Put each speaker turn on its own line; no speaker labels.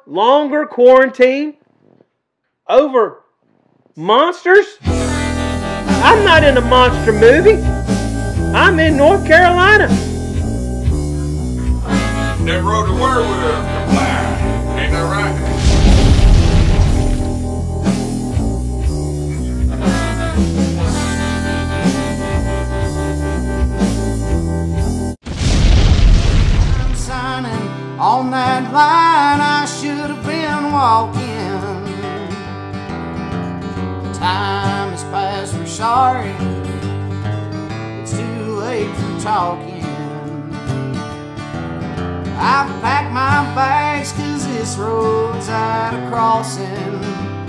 longer quarantine over monsters? I'm not in a monster movie. I'm in North Carolina.
They rode the word with a fly. Ain't that right?
I'm signing on that line. I should have been walking. Time has passed, we're sorry. It's too late for talking. I've packed my bags 'cause this road's at a crossing.